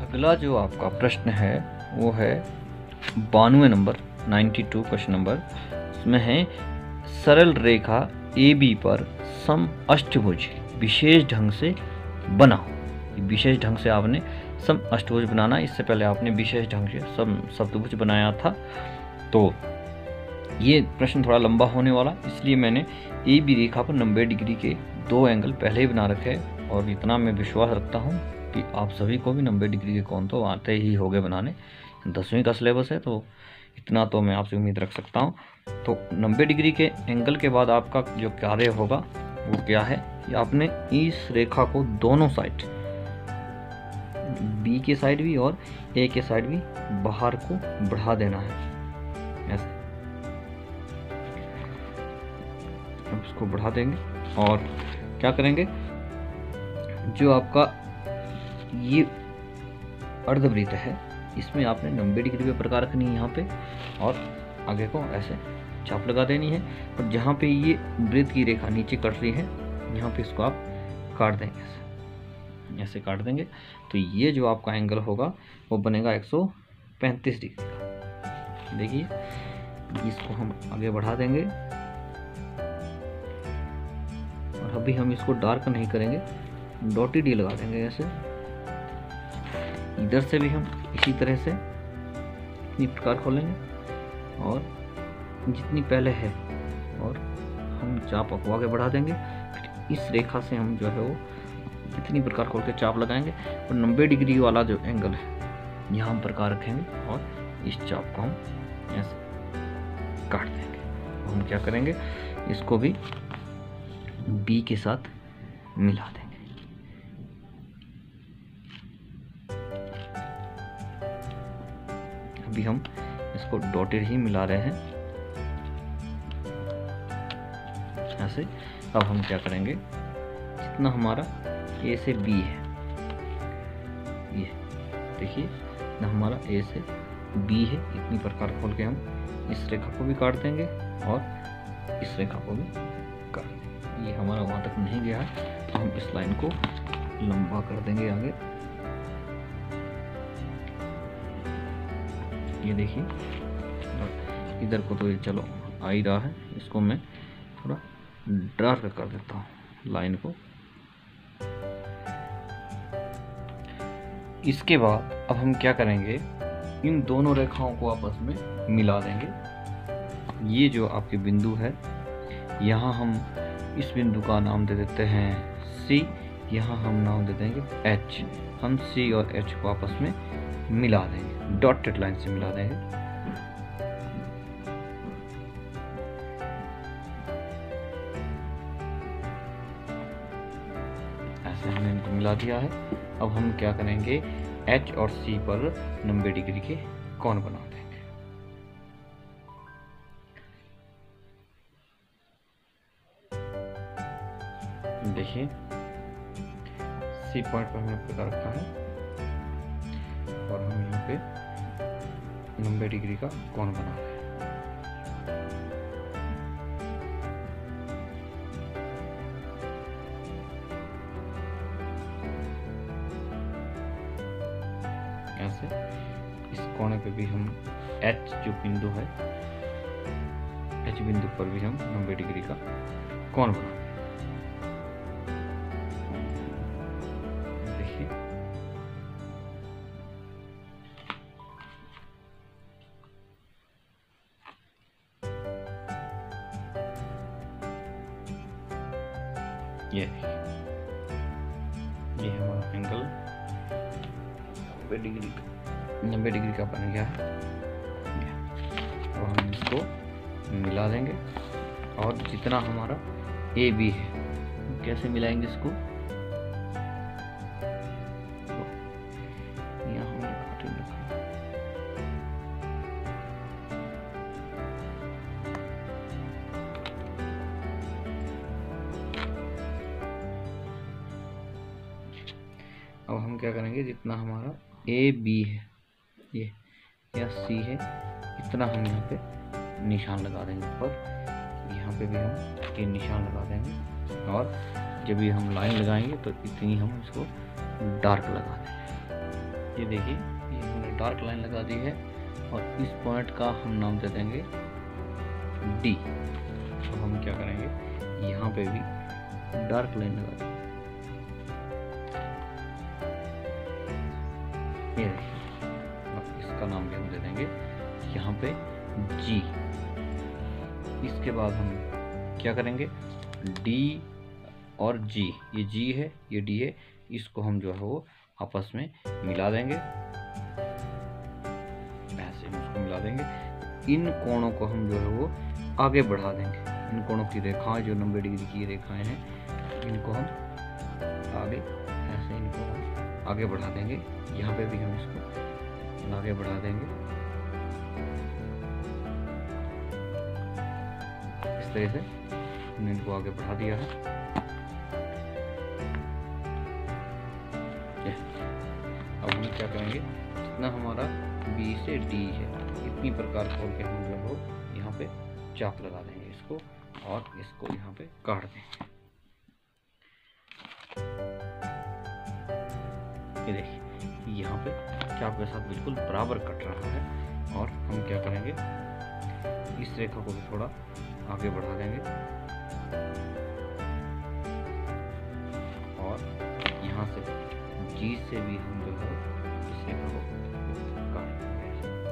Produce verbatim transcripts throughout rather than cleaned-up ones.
अगला जो आपका प्रश्न है वो है बानवे नंबर बानवे क्वेश्चन नंबर। इसमें है सरल रेखा ए बी पर सम अष्टभुज विशेष ढंग से बनाओ। विशेष ढंग से आपने सम अष्टभुज बनाना, इससे पहले आपने विशेष ढंग से सम सप्तभुज बनाया था। तो ये प्रश्न थोड़ा लंबा होने वाला, इसलिए मैंने ए बी रेखा पर नब्बे डिग्री के दो एंगल पहले ही बना रखे हैं और इतना मैं विश्वास रखता हूँ कि आप सभी को भी नब्बे डिग्री के कोण तो आते ही होंगे बनाने। दसवीं का सिलेबस है तो इतना तो मैं आपसे उम्मीद रख सकता हूँ। तो नब्बे डिग्री के एंगल के बाद आपका जो कार्य होगा वो क्या है कि आपने इस रेखा को दोनों साइड, बी के साइड भी और ए के साइड भी बाहर को बढ़ा देना है ऐसे। अब इसको बढ़ा देंगे और क्या करेंगे, जो आपका ये अर्धवृत्त है इसमें आपने नब्बे डिग्री पे प्रकार रखनी है यहाँ पे, और आगे को ऐसे चाप लगा देनी है। और जहाँ पे ये वृत्त की रेखा नीचे कट रही है यहाँ पे इसको आप काट देंगे, ऐसे ऐसे काट देंगे। तो ये जो आपका एंगल होगा वो बनेगा एक सौ पैंतीस डिग्री का। देखिए इसको हम आगे बढ़ा देंगे और अभी हम इसको डार्क नहीं करेंगे, डॉटेड डी लगा देंगे ऐसे। इधर से भी हम इसी तरह से इतनी प्रकार खोलेंगे और जितनी पहले है और हम चाप को आगे बढ़ा देंगे। फिर इस रेखा से हम जो है वो इतनी प्रकार खोल के चाप लगाएंगे और नब्बे डिग्री वाला जो एंगल है यहाँ हम प्रकार रखेंगे और इस चाप को हम ऐसे काट देंगे। हम क्या करेंगे, इसको भी बी के साथ मिला देंगे। अभी हम इसको डॉटेड ही मिला रहे हैं ऐसे। अब हम क्या करेंगे, जितना हमारा ए से बी है, ये देखिए ना हमारा ए से बी है, इतनी प्रकार खोल के हम इस रेखा को भी काट देंगे और इस रेखा को भी काट देंगे। ये हमारा वहां तक नहीं गया है तो हम इस लाइन को लंबा कर देंगे आगे। ये देखिए इधर को तो ये चलो आ ही रहा है, इसको मैं थोड़ा डार्क कर देता हूँ लाइन को। इसके बाद अब हम क्या करेंगे, इन दोनों रेखाओं को आपस में मिला देंगे। ये जो आपके बिंदु है यहाँ हम इस बिंदु का नाम दे देते हैं सी, यहाँ हम नाम दे देंगे एच। हम सी और एच को आपस में मिला देंगे, डॉटेड लाइन से मिला देंगे। ऐसे हमने इनको मिला दिया है। अब हम क्या करेंगे, एच और सी पर नब्बे डिग्री के कोण बना देंगे। देखिए सी पॉइंट पर हमने पता रखा है और हम यहाँ पे नब्बे डिग्री का कोण बना रहे हैं। ऐसे इस कोने पे भी हम एच जो बिंदु है, एच बिंदु पर भी हम नब्बे डिग्री का कोण बना रहे हैं। देखिए ये ये हमारा एंगल नब्बे डिग्री नब्बे डिग्री का बन गया है। अब हम इसको मिला देंगे और जितना हमारा ए बी है, कैसे मिलाएंगे इसको, यहाँ हमने काटे रखा है। अब हम क्या करेंगे, जितना हमारा ए बी है ये या सी है, इतना हम यहाँ पे निशान लगा देंगे ऊपर। यहाँ पे भी हम ये निशान लगा देंगे और जब भी हम लाइन लगाएंगे तो इतनी हम इसको डार्क लगा देंगे। ये देखिए, ये हमने डार्क लाइन लगा दी है और इस पॉइंट का हम नाम दे देंगे डी। तो हम क्या करेंगे, यहाँ पे भी डार्क लाइन लगा देंगे। ये देखिए, अब इसका नाम भी हम दे देंगे यहाँ पे जी। इसके बाद हम क्या करेंगे, डी और जी, ये जी है ये डी है, इसको हम जो है वो आपस में मिला देंगे, ऐसे इसको मिला देंगे। इन कोणों को हम जो है वो आगे बढ़ा देंगे। इन कोणों की रेखाएं जो नब्बे डिग्री की रेखाएं हैं, इनको हम आगे ऐसे इनको हम आगे बढ़ा देंगे। यहाँ पे भी हम इसको आगे बढ़ा देंगे इस तरह से। हमने इनको आगे बढ़ा दिया है। अब हम क्या करेंगे, जितना हमारा बी से डी है इतनी प्रकार खोल के हम जो है यहाँ पे चाप लगा देंगे इसको और इसको यहाँ पे काट देंगे। ये देखिए, यहाँ पे चाप के साथ बिल्कुल बराबर कट रहा है। और हम क्या करेंगे, इस रेखा को भी थोड़ा आगे बढ़ा देंगे और यहाँ से जी से भी हम जो है इस रेखा को काट देंगे।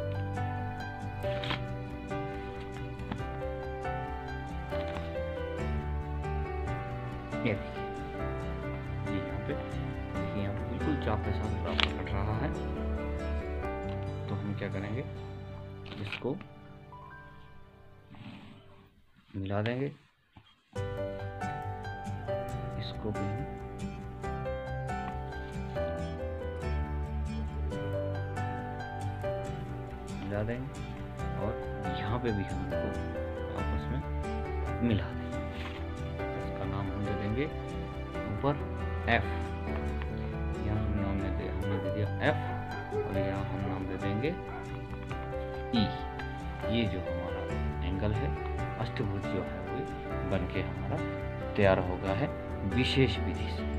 ये देखिए, ये यहाँ पे देखिए, यहाँ पे बिल्कुल चाप के साथ बराबर कट रहा है। तो हम क्या करेंगे, इसको मिला देंगे, इसको भी हम मिला देंगे और यहाँ पे भी हम इनको आपस में मिला देंगे। इसका नाम हम दे देंगे ऊपर एफ। यहाँ हम नाम दे हमने दे दिया एफ और यहाँ हम नाम दे देंगे ई। ये जो हमारा एंगल है अष्टभुज जो है वो बन के हमारा तैयार हो गया है विशेष विधि से।